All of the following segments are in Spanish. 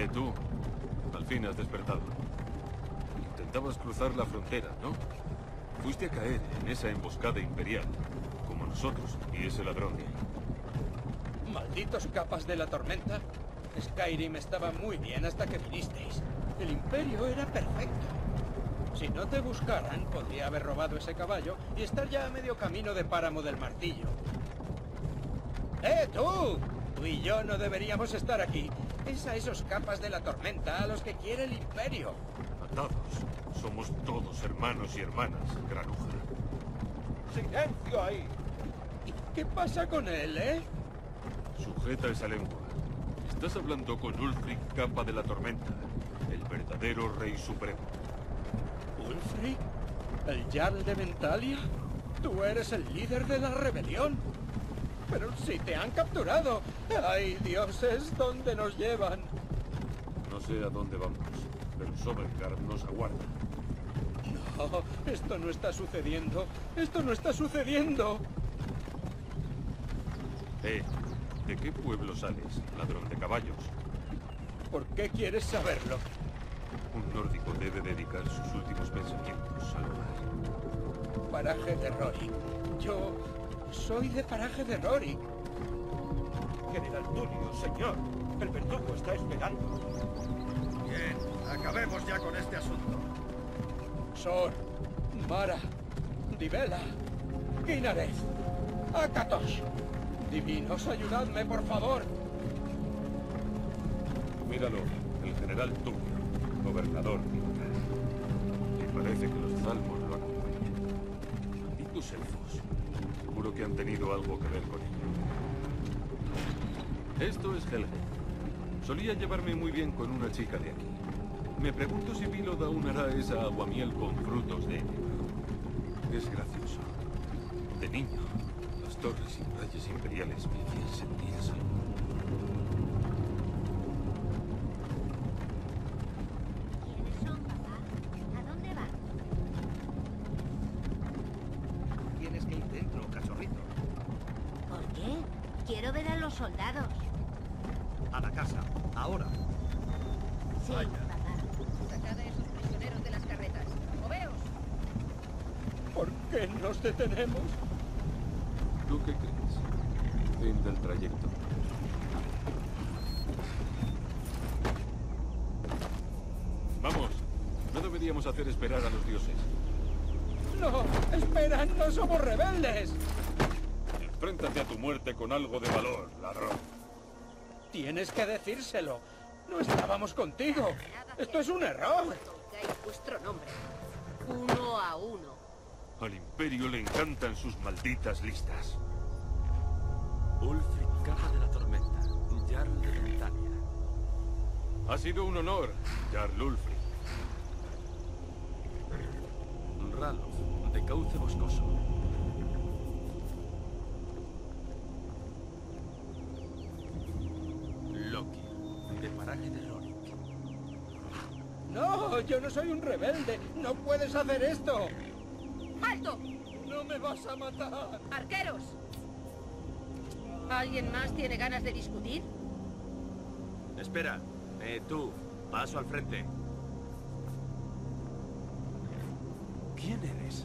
tú. Al fin has despertado. Intentabas cruzar la frontera, ¿no? Fuiste a caer en esa emboscada imperial, como nosotros y ese ladrón de ahí. Malditos capas de la tormenta. Skyrim estaba muy bien hasta que vinisteis. El Imperio era perfecto. Si no te buscaran, podría haber robado ese caballo y estar ya a medio camino de Páramo del Martillo. ¡Eh, tú! Tú y yo no deberíamos estar aquí. Es a esos capas de la tormenta a los que quiere el Imperio. Atados. Somos todos hermanos y hermanas, granuja. ¡Silencio ahí! ¿Qué pasa con él, eh? Sujeta esa lengua. Estás hablando con Ulfric, capa de la tormenta, el verdadero rey supremo. ¿Ulfric? ¿El Jarl de Ventalia? Tú eres el líder de la rebelión. Pero si te han capturado. ¡Ay, dioses! ¿Dónde nos llevan? No sé a dónde vamos, pero Sovngarde nos aguarda. No, esto no está sucediendo. ¡Esto no está sucediendo! ¿De qué pueblo sales, ladrón de caballos? ¿Por qué quieres saberlo? Un nórdico debe dedicar sus últimos pensamientos al hogar. Paraje de Rorik. Yo soy de Paraje de Rorik. General Tulio, señor. El verdugo está esperando. Bien, acabemos ya con este asunto. Sor, Mara, Divela, Ginarez, Akatosh. Divinos, ayudadme, por favor. Míralo, el general Tulio, gobernador militar. Y parece que los Zalmor lo acompañan. Malditos elfos. Seguro que han tenido algo que ver con ello. Esto es Helge. Solía llevarme muy bien con una chica de aquí. Me pregunto si Vilod aún hará esa aguamiel con frutos de enebro. Es gracioso. De niño, las torres y murallas imperiales me hacían sentir a salvo. ¿Quiénes son, papá? ¿A dónde van? Tienes que ir dentro, cachorrito. ¿Por qué? Quiero ver a los soldados. A la casa, ahora. Sí, Vaya. papá. Sacad a esos prisioneros de las carretas. ¡Moveos! ¿Por qué nos detenemos? ¿Tú qué crees? Fin del trayecto. Vamos. No deberíamos hacer esperar a los dioses. No, esperan, no somos rebeldes. Enfréntate a tu muerte con algo de valor, ladrón. Tienes que decírselo. No estábamos contigo. Nada Esto es un error. Oigáis vuestro nombre. Uno a uno. Al Imperio le encantan sus malditas listas. Ulfric, capa de la tormenta, Jarl de Ventalia. Ha sido un honor, Jarl Ulfric. Ralof, de Cauce Boscoso. Loki, de Paraje de Rorik. No, yo no soy un rebelde. No puedes hacer esto. ¡Alto! No me vas a matar. ¡Arqueros! ¿Alguien más tiene ganas de discutir? Espera. Tú, paso al frente. ¿Quién eres?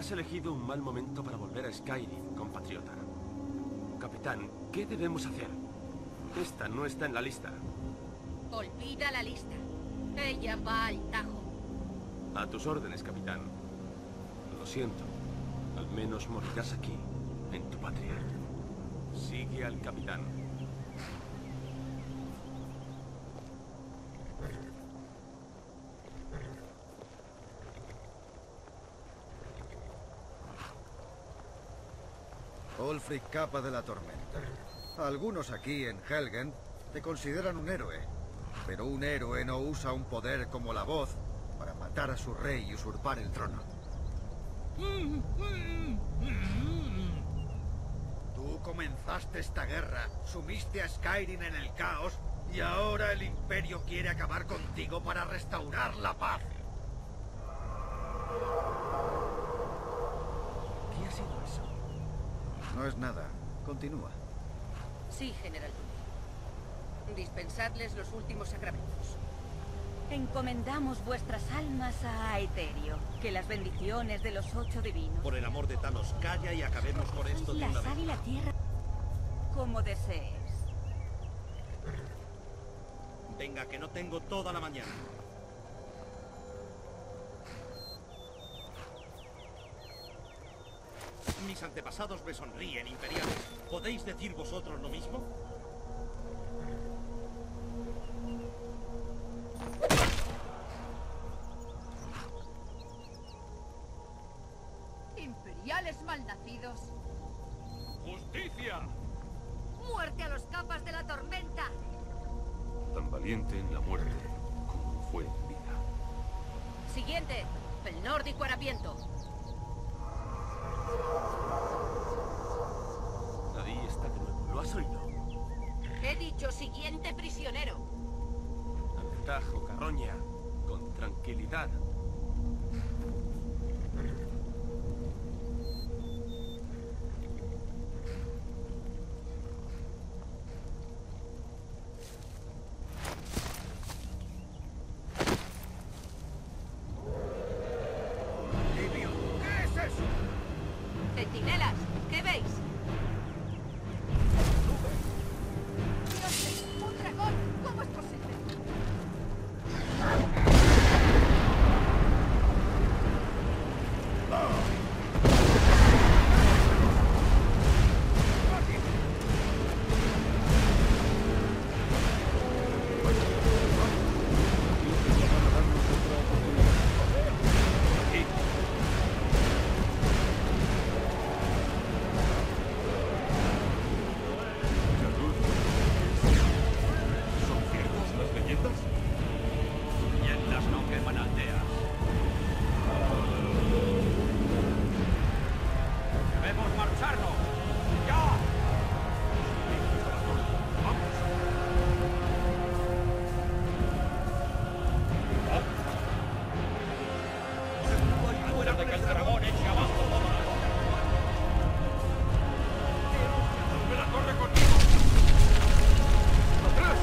Has elegido un mal momento para volver a Skyrim, compatriota. Capitán, ¿qué debemos hacer? Esta no está en la lista. Olvida la lista. Ella va al Tajo. A tus órdenes, capitán. Lo siento. Al menos morirás aquí, en tu patria. Sigue al capitán. Ulfric, capa de la tormenta. Algunos aquí en Helgen te consideran un héroe. Pero un héroe no usa un poder como la voz para matar a su rey y usurpar el trono. Tú comenzaste esta guerra, sumiste a Skyrim en el caos y ahora el Imperio quiere acabar contigo para restaurar la paz. ¿Qué ha sido eso? No es nada. Continúa. Sí, general. Dispensadles los últimos sacramentos. Encomendamos vuestras almas a Aetherio. Que las bendiciones de los 8 divinos... Por el amor de Talos, calla y acabemos con esto de La una sal vez. y la tierra... Como desees. Venga, que no tengo toda la mañana. Mis antepasados me sonríen, imperiales. ¿Podéis decir vosotros lo mismo? Imperiales malnacidos. ¡Justicia! ¡Muerte a los capas de la tormenta! Tan valiente en la muerte como fue en vida. Siguiente, el nórdico harapiento. Ahí está de nuevo. ¿Lo has oído? He dicho siguiente prisionero. Al Tajo, carroña. Con tranquilidad. Livio, ¿qué es eso? Centinelas, ¿qué veis? ¡Dioses! ¡Un dragón! ¿Cómo es posible? ¿Son ciertas las leyendas? Leyendas no queman aldeas. ¡Debemos marcharnos! ¡Ya! ¡Fuera de que el dragón eche abajo toda la ¡Me la corre conmigo! ¡Atrás!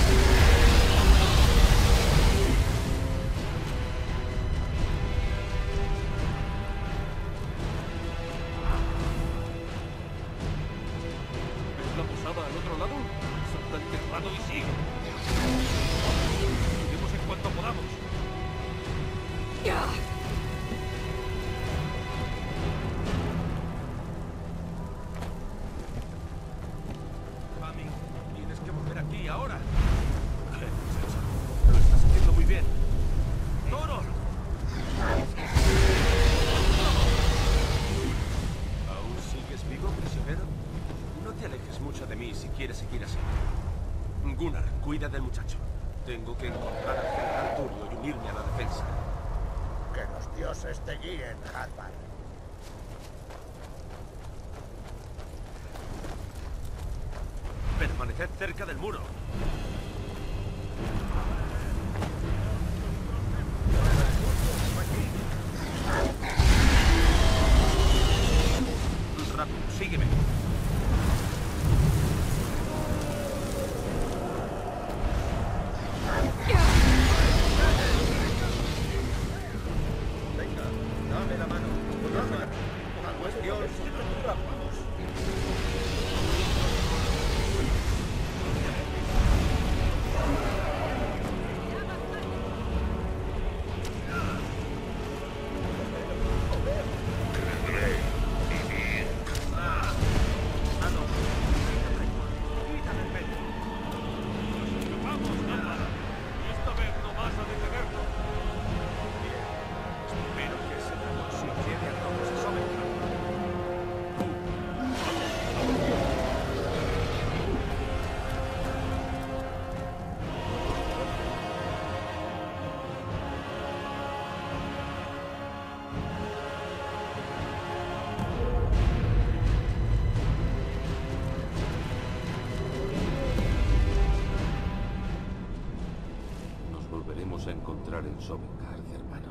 ¿Ves la posada al otro lado? Salta el tejado y sigue. Iremos en cuanto podamos. Mami, tienes que volver aquí ahora. Lo estás haciendo muy bien. ¡Toro! ¿Aún sigues vivo, prisionero? No te alejes mucho de mí si quieres seguir así. Gunnar, cuida del muchacho. Tengo que encontrar al general Turio y unirme a la defensa. Que los dioses te guíen, Hadvar. Permaneced cerca del muro. Rápido, sígueme. Venga, dame la mano. Vamos. ¡Vamos! A encontrar en Sovngarde, hermano.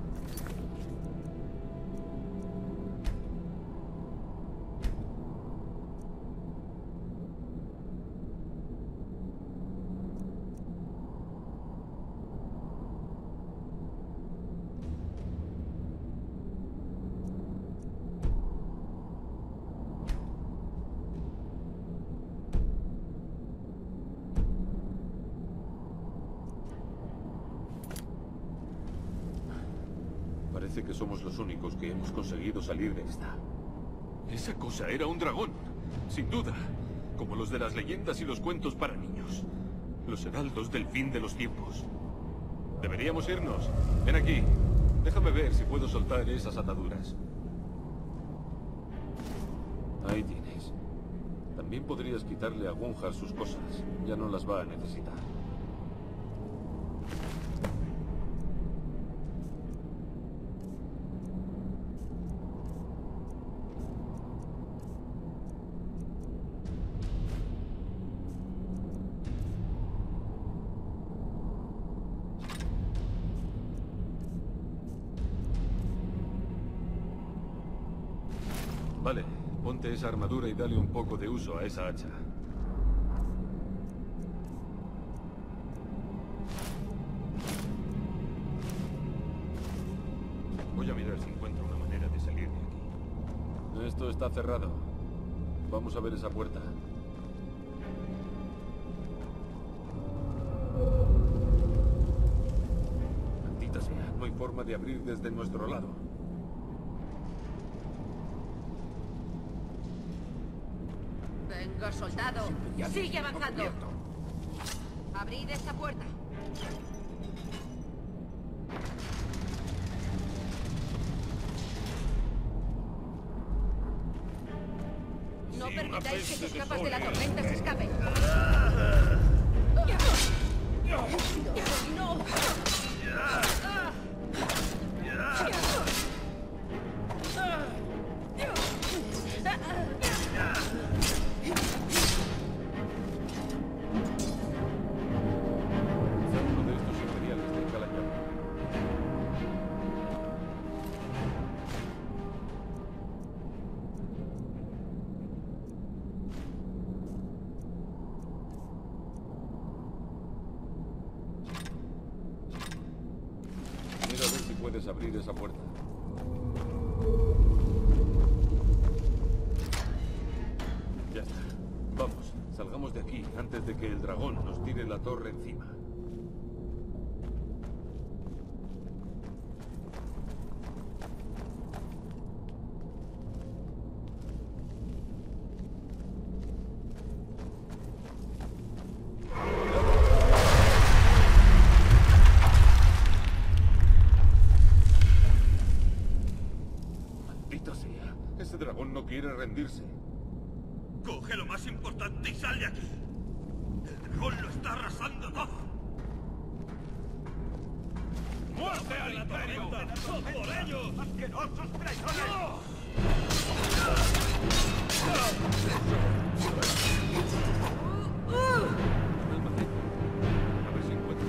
Parece que somos los únicos que hemos conseguido salir de esta. Esa cosa era un dragón, sin duda. Como los de las leyendas y los cuentos para niños. Los heraldos del fin de los tiempos. Deberíamos irnos. Ven aquí. Déjame ver si puedo soltar esas ataduras. Ahí tienes. También podrías quitarle a Gunjar sus cosas. Ya no las va a necesitar. Vale, ponte esa armadura y dale un poco de uso a esa hacha. Voy a mirar si encuentro una manera de salir de aquí. Esto está cerrado. Vamos a ver esa puerta. Maldita sea, no hay forma de abrir desde nuestro lado. Venga, soldado. Sigue avanzando. Abrid esta puerta. No permitáis que sus capas de la tormenta se escapen. ¡No! Mira a ver si puedes abrir esa puerta. Ya está. Vamos, salgamos de aquí antes de que el dragón nos tire la torre encima. Maldita sea, ese dragón no quiere rendirse. Coge lo más importante y sal de aquí. El dragón lo está arrasando todo. ¡Muerte al imperio! ¡Por ellos! ¡Asquerosos traidores! A ver si encuentro.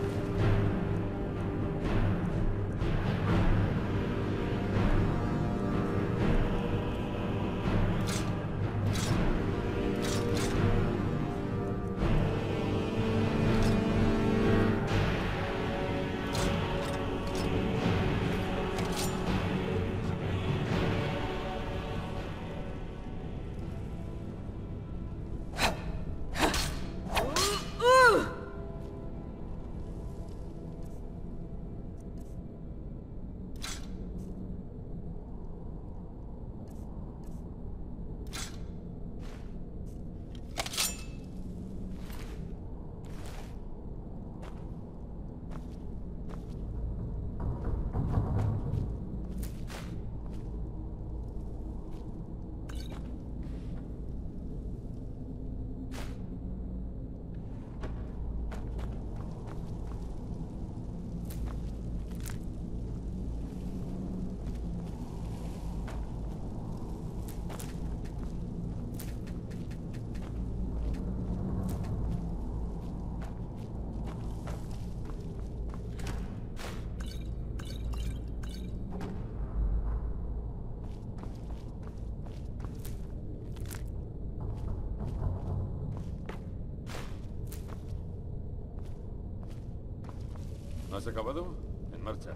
¿Has acabado? En marcha.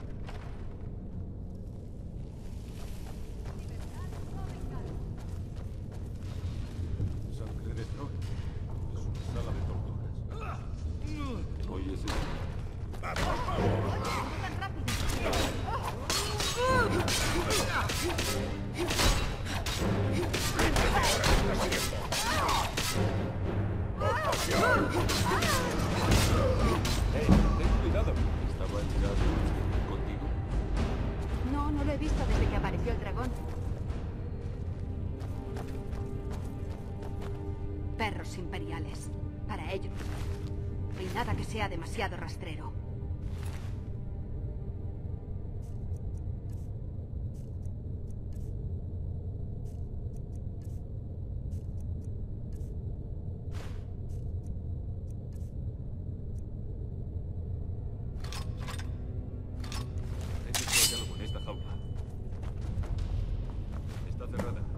Sangre de Troll. Es una sala de torturas. ¿Oyes eso? Ten cuidado. ¿Estaba el tirado contigo? No, no lo he visto desde que apareció el dragón. Perros imperiales. Para ellos. Y nada que sea demasiado rastrero. Hay que con esta jaula. Está cerrada.